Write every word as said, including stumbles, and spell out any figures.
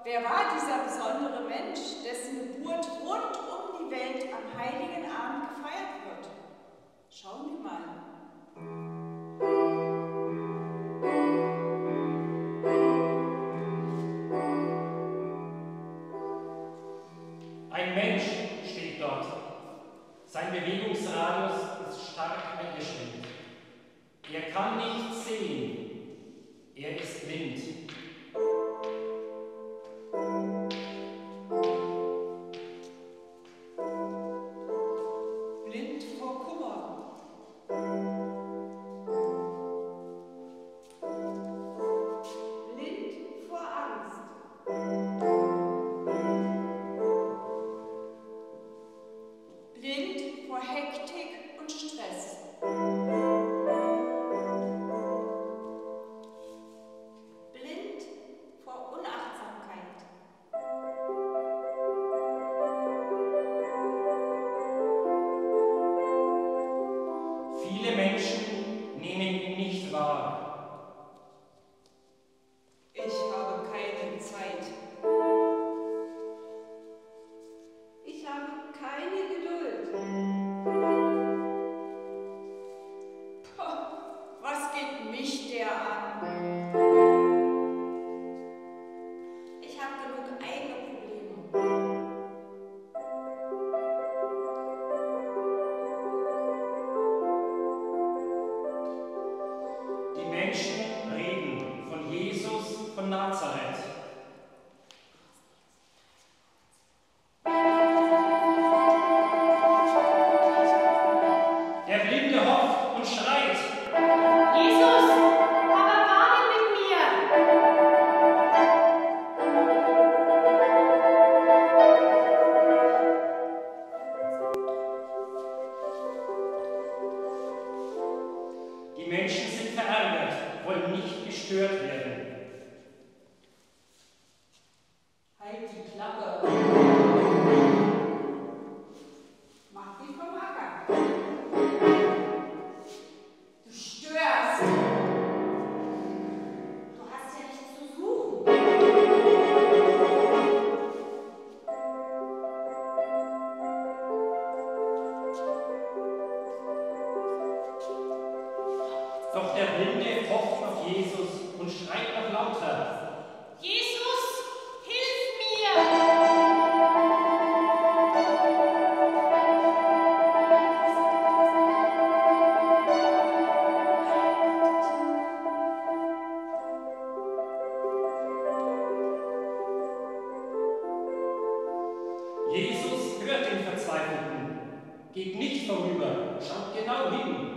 Wer war dieser besondere Mensch, dessen Geburt rund um die Welt am Heiligen Abend gefeiert wird? Schauen wir mal. Ein Mensch steht dort. Sein Bewegungsradius ist stark eingeschränkt. Er kann nicht sehen. Er ist blind. Blind vor Kummer. Blind vor Angst. Blind vor Hektik und Stress. Blind vor Unachtsamkeit. Viele Menschen nehmen ihn nicht wahr. Ich habe keine Zeit. Ich habe keine Geduld. Poh, was geht mich der an? Ich habe genug eigene Probleme. Die Menschen reden von Jesus von Nazareth. Der Blinde hofft und schreit. Jesus, hab Erbarmen mit mir! Die Menschen sind verärgert, wollen nicht gestört werden. Halt die Klappe. Mach dich vom Acker. Du störst. Du hast ja nichts zu suchen. Doch der Blinde hofft auf Jesus und schreit noch lauter. Jesus, hilf mir! Jesus hört den Verzweifelten, geht nicht vorüber, schaut genau hin.